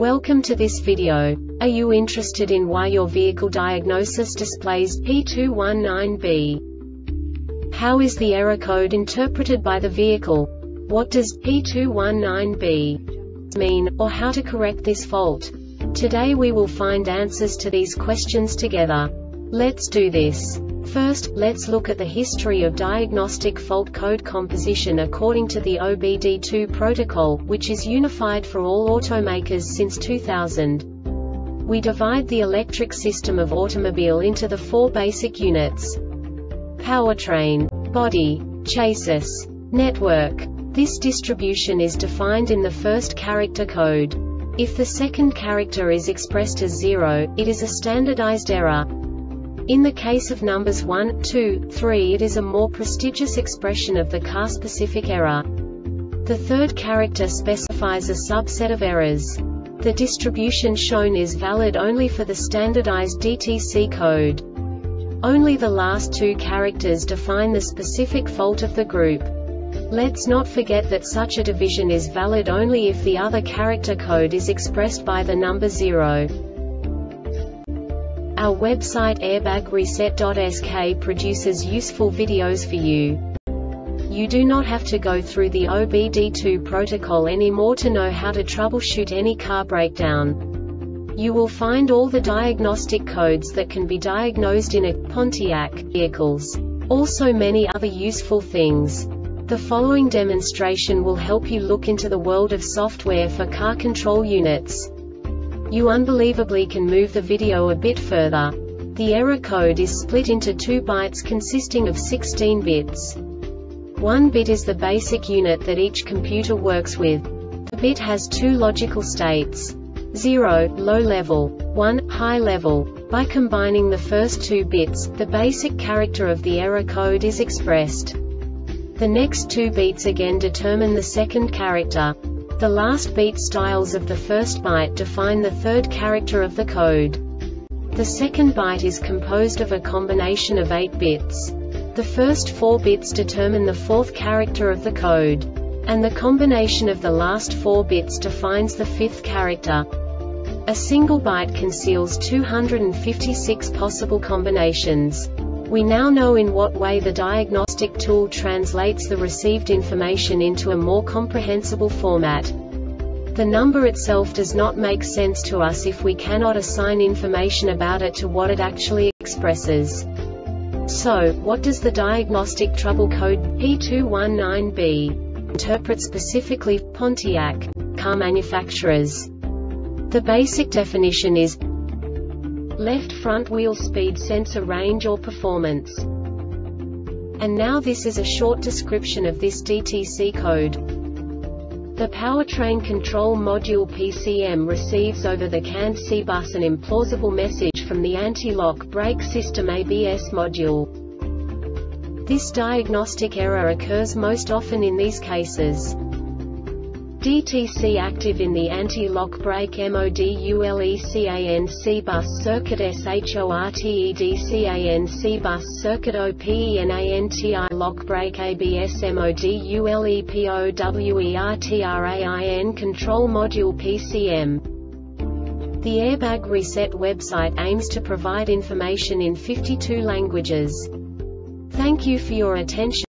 Welcome to this video. Are you interested in why your vehicle diagnosis displays P219B? How is the error code interpreted by the vehicle? What does P219B mean, or how to correct this fault? Today we will find answers to these questions together. Let's do this. First, let's look at the history of diagnostic fault code composition according to the OBD2 protocol, which is unified for all automakers since 2000. We divide the electric system of automobile into the four basic units: powertrain, body, chassis, network. This distribution is defined in the first character code. If the second character is expressed as 0, it is a standardized error. In the case of numbers 1, 2, 3, it is a more prestigious expression of the car-specific error. The third character specifies a subset of errors. The distribution shown is valid only for the standardized DTC code. Only the last two characters define the specific fault of the group. Let's not forget that such a division is valid only if the other character code is expressed by the number 0. Our website airbagreset.sk produces useful videos for you. You do not have to go through the OBD2 protocol anymore to know how to troubleshoot any car breakdown. You will find all the diagnostic codes that can be diagnosed in a Pontiac vehicles. Also many other useful things. The following demonstration will help you look into the world of software for car control units. You unbelievably can move the video a bit further. The error code is split into 2 bytes consisting of 16 bits. 1 bit is the basic unit that each computer works with. The bit has 2 logical states: 0, low level, 1, high level. By combining the first 2 bits, the basic character of the error code is expressed. The next 2 beats again determine the second character. The last beat styles of the first byte define the third character of the code. The second byte is composed of a combination of 8 bits. The first 4 bits determine the fourth character of the code. And the combination of the last 4 bits defines the fifth character. A single byte conceals 256 possible combinations. We now know in what way the diagnostic tool translates the received information into a more comprehensible format. The number itself does not make sense to us if we cannot assign information about it to what it actually expresses. So, what does the diagnostic trouble code P219B interpret specifically for Pontiac car manufacturers? The basic definition is left front wheel speed sensor range or performance. And now this is a short description of this DTC code. The powertrain control module PCM receives over the CAN C bus an implausible message from the anti-lock brake system ABS module. This diagnostic error occurs most often in these cases: DTC active in the anti-lock brake MODULE CAN C bus circuit SHORTED CAN C bus circuit OPENANTI lock brake ABS MODULE POWERTRAIN control module PCM. The Airbag Reset website aims to provide information in 52 languages. Thank you for your attention.